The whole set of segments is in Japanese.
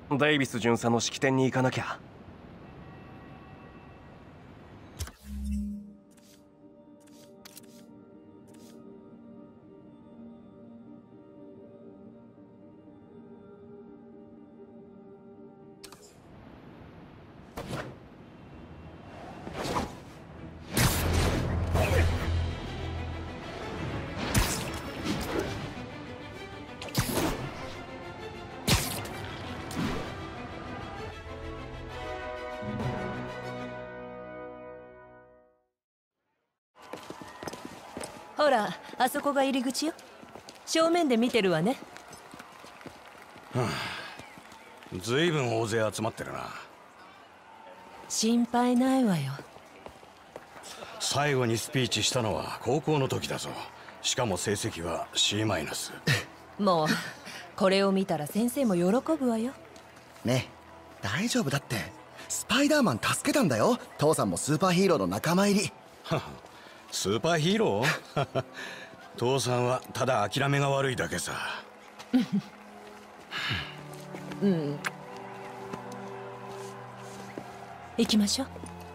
デイビス巡査の式典に行かなきゃ。 ほら、あそこが入り口よ。正面で見てるわね。 ずいぶん大勢集まってるな。 心配ないわよ。 最後にスピーチしたのは高校の時だぞ。しかも成績は C マイナス。 もうこれを見たら先生も喜ぶわよ。 ねえ、大丈夫だって。スパイダーマン助けたんだよ。父さんもスーパーヒーローの仲間入り。 スーパーヒーロー父さんはただ諦めが悪いだけさ。 うん。行きましょ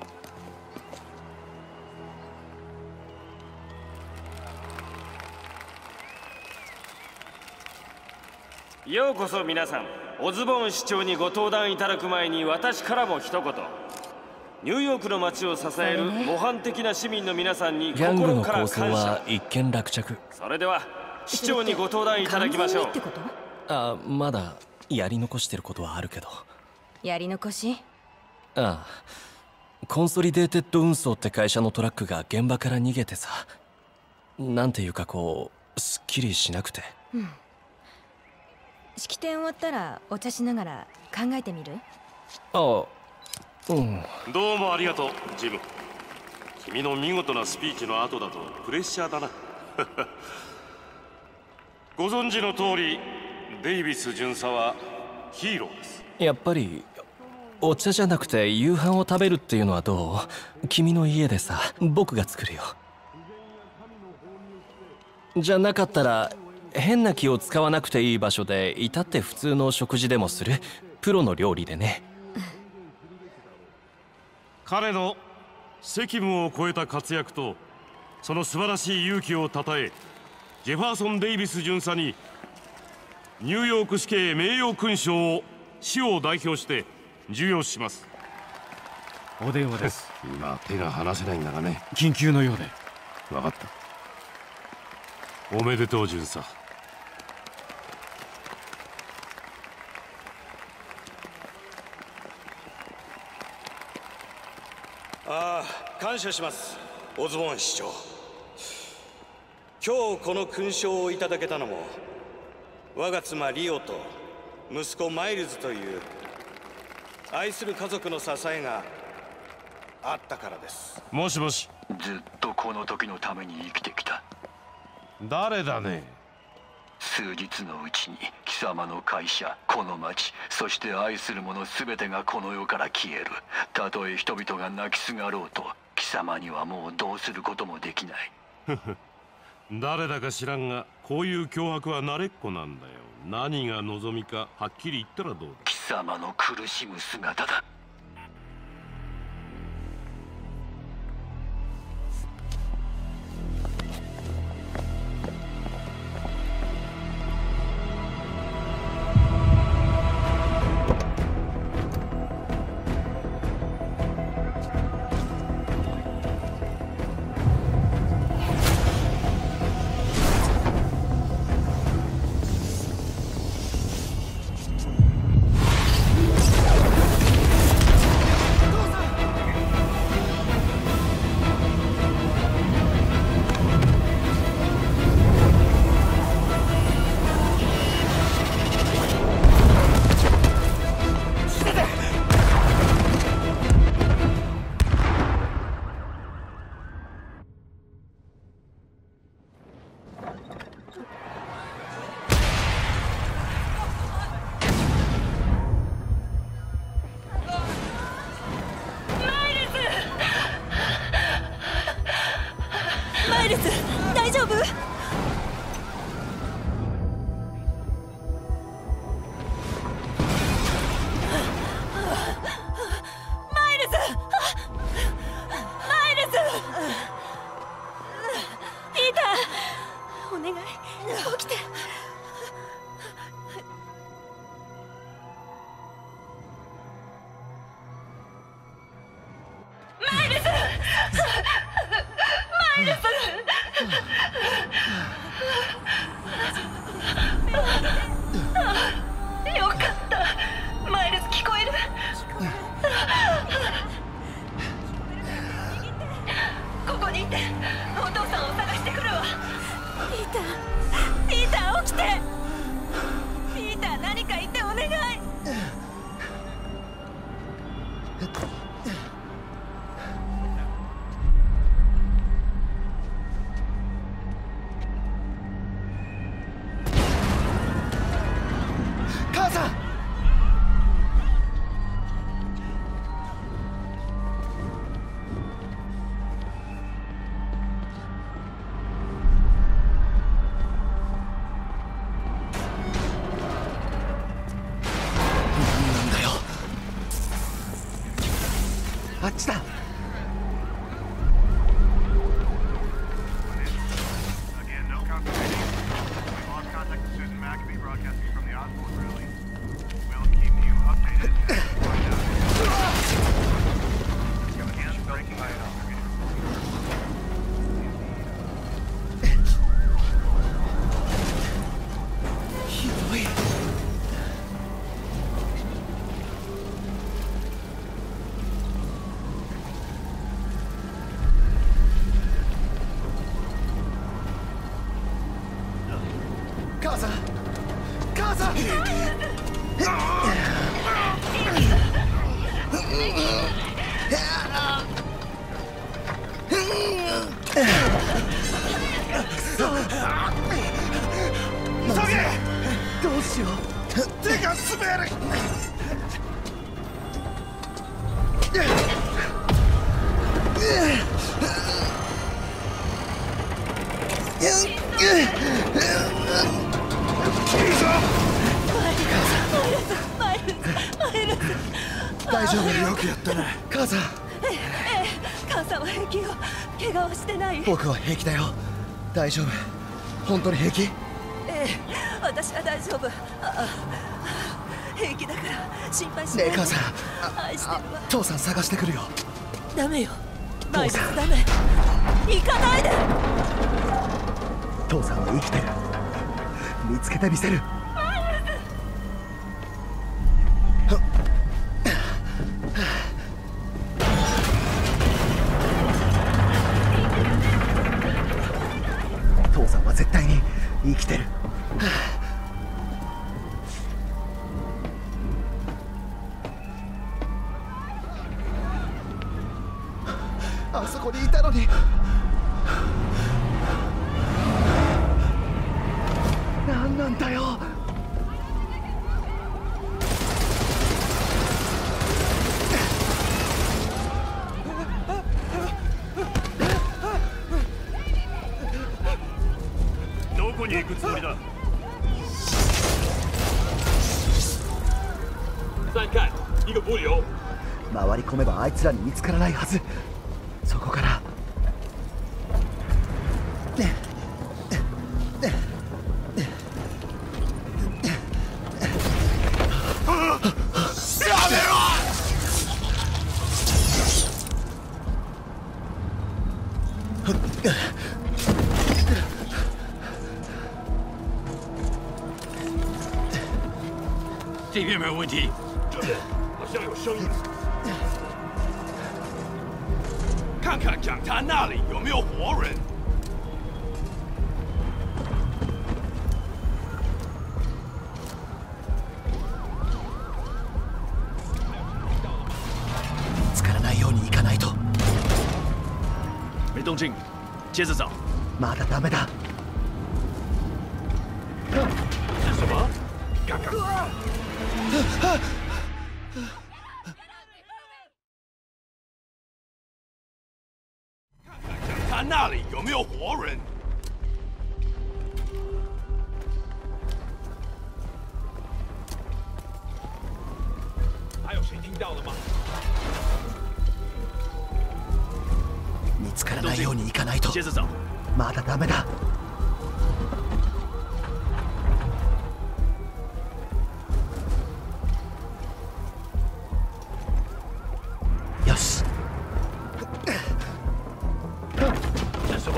う。ようこそ皆さん。オズボーン市長にご登壇いただく前に私からも一言。ニューヨークの街を支える模範的な市民の皆さんに心から感謝。 ギャングの構想は一見落着。 それでは市長にご登壇いただきましょう。 ってこと？ あ、まだやり残してることはあるけど。 やり残し？ ああ、コンソリデーテッド運送って会社のトラックが現場から逃げてさ、なんていうかこうすっきりしなくて。 うん。式典終わったらお茶しながら考えてみる？ ああ、うん。 どうもありがとうジム。君の見事なスピーチの後だとプレッシャーだな。ご存知の通りデイビス巡査はヒーローです。 やっぱりお茶じゃなくて夕飯を食べるっていうのはどう？君の家でさ、僕が作るよ。じゃなかったら変な気を使わなくていい場所で至って普通の食事でもする。プロの料理でね。 彼の責務を超えた活躍とその素晴らしい勇気をたたえ、ジェファーソン・デイビス巡査にニューヨーク市警名誉勲章を市を代表して授与します。 お電話です。 今手が離せないんだがね。 緊急のようで。 分かった。おめでとう巡査。 ああ、感謝します、オズボーン市長。今日この勲章をいただけたのも我が妻リオと息子マイルズという愛する家族の支えがあったからです。 もしもし。 ずっとこの時のために生きてきた。 誰だね。 数日のうちに貴様の会社、この町、そして愛する者全てがこの世から消える。たとえ人々が泣きすがろうと貴様にはもうどうすることもできない。 誰だか知らんが、こういう脅迫は慣れっこなんだよ。何が望みかはっきり言ったらどうだ。 貴様の苦しむ姿だ。 よかった。マイルズ聞こえる？ここにいてお父さんを探してくるわ。ピーター起きて。ピーター何か言ってお願い。 母さん。なんだよ。あっちだ。ひどい。母さん、母さん。どうしよう。手が滑る。大丈夫？よくやったね。母さん。 母さんは平気よ。怪我はしてない。 僕は平気だよ。大丈夫。本当に平気？ ええ、私は大丈夫。平気だから心配しないで。 ねえ母さん。 愛してるわ。 父さん探してくるよ。 ダメよ。マイルズダメ。行かないで。 父さんは生きてる。見つけてみせる。父さんは絶対に生きてる。あそこにいたのに。何なんだよ。 どこに行くつもりだ。 回り込めばあいつらに見つからないはず。そこから这边没有问题。这边好像有声音。看看讲坛那里有没有活人。 見つからないように行かないと。 没动静，接着找。 まだダメだ。 是什么？看看。看看讲坛那里有没有活人。还有谁听到了吗？ 見つからないように行かないと。 接着找。 まだダメだ。よし。 是什么？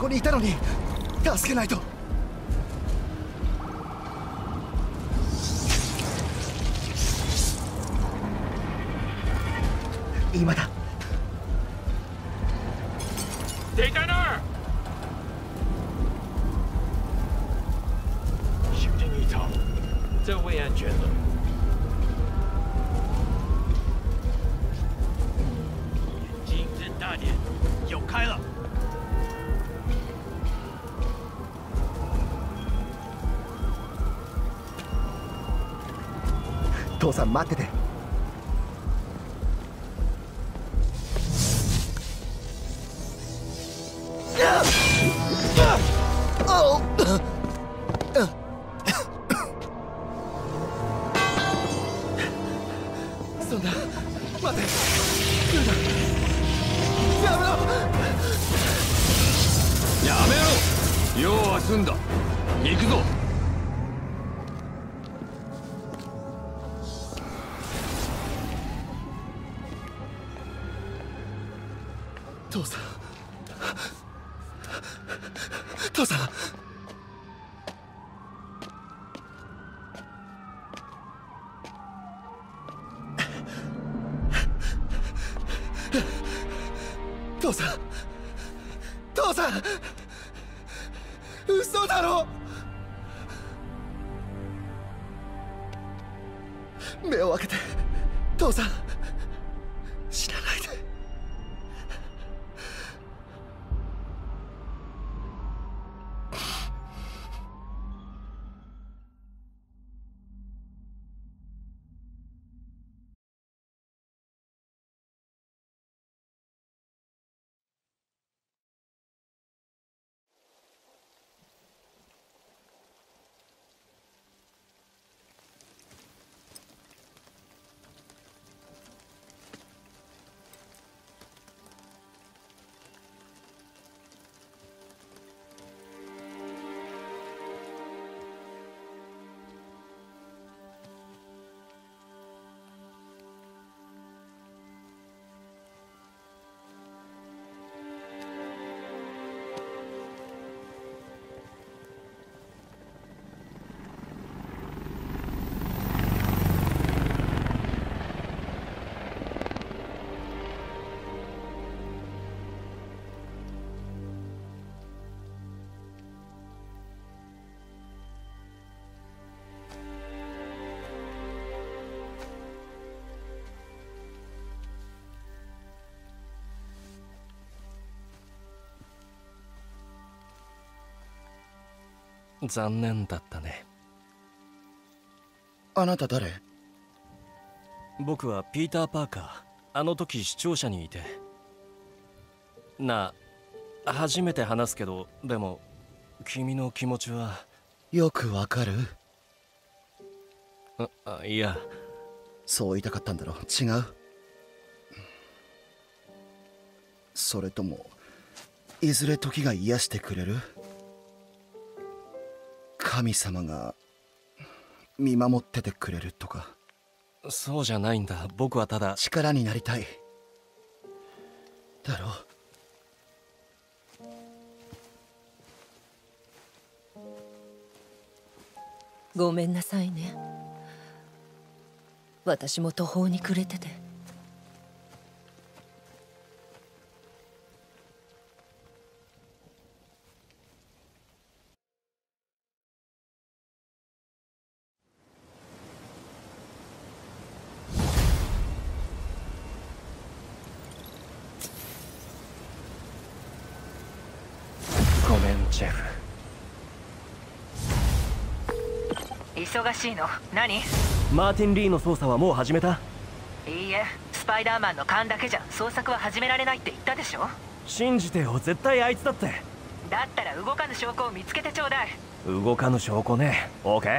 こにいたのに助けないと。今だ。 敌在那儿！小心一场，这会安全的。眼睛睁大点，有开了。 父さん待ってて。そんな、待て。来るな。やめろ。 やめろ。用は済んだ。行くぞ。 父さん。父さん。父さん。父さん。嘘だろ。目を開けて。父さん。死なないで。 残念だったね。 あなた誰？ 僕はピーター・パーカー。あの時視聴者にいて。初めて話すけど、でも君の気持ちはよくわかる？ いや、 そう言いたかったんだろ。違う？それともいずれ時が癒してくれる？神様が見守っててくれるとか。 そうじゃないんだ。僕はただ力になりたいだろ。 ごめんなさいね。私も途方に暮れてて。 ごめん、ジェフ。 忙しいの？何？ マーティン・リーの捜査はもう始めた？ いいえ、スパイダーマンの勘だけじゃ捜索は始められないって言ったでしょ。 信じてよ、絶対あいつだって。 だったら動かぬ証拠を見つけてちょうだい。 動かぬ証拠ね。オーケ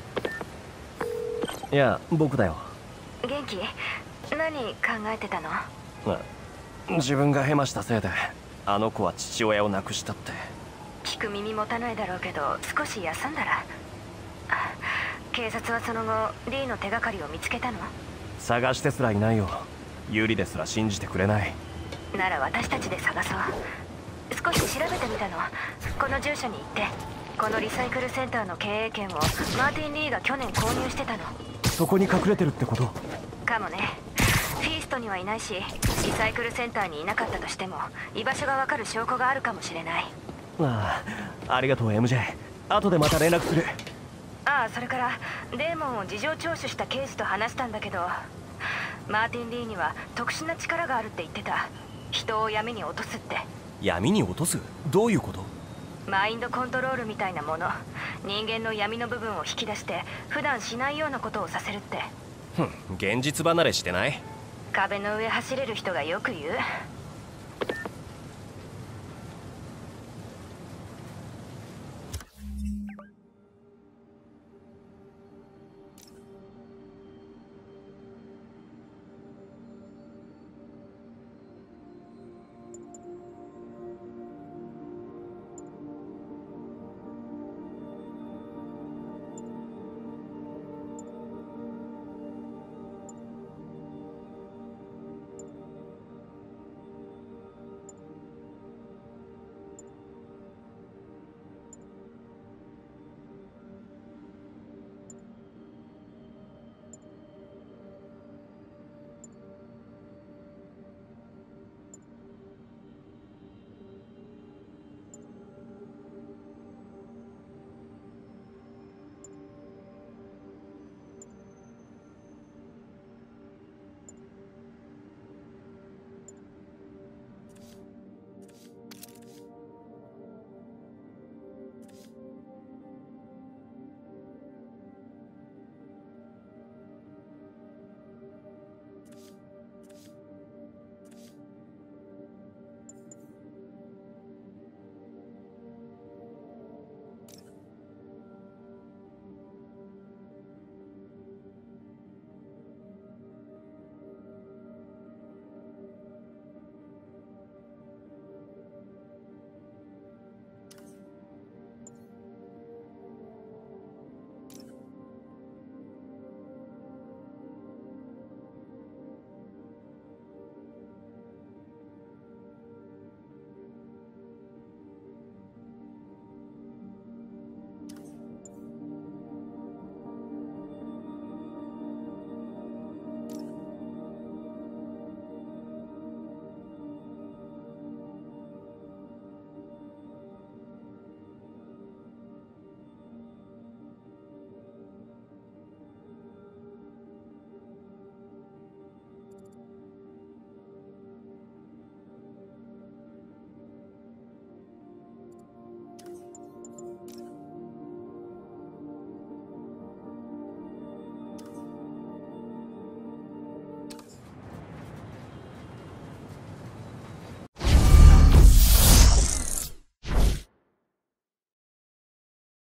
ー。いや、僕だよ。 元気？何考えてたの？ 自分がヘマしたせいであの子は父親を亡くしたって。 聞く耳持たないだろうけど少し休んだら。警察はその後リーの手がかりを見つけたの？ 探してすらいないよ。ユリですら信じてくれない。 なら私たちで探そう。 少し調べてみたの。この住所に行って、このリサイクルセンターの経営権をマーティン・リーが去年購入してたの。 そこに隠れてるってこと？ かもね。フィーストにはいないし、リサイクルセンターにいなかったとしても居場所がわかる証拠があるかもしれない。 ありがとう MJ。 後でまた連絡する。 それからデーモンを事情聴取した刑事と話したんだけど、マーティン・リーには特殊な力があるって言ってた。人を闇に落とすって。 闇に落とす？どういうこと？ マインドコントロールみたいなもの。人間の闇の部分を引き出して普段しないようなことをさせるって。 現実離れしてない？ 壁の上走れる人がよく言う。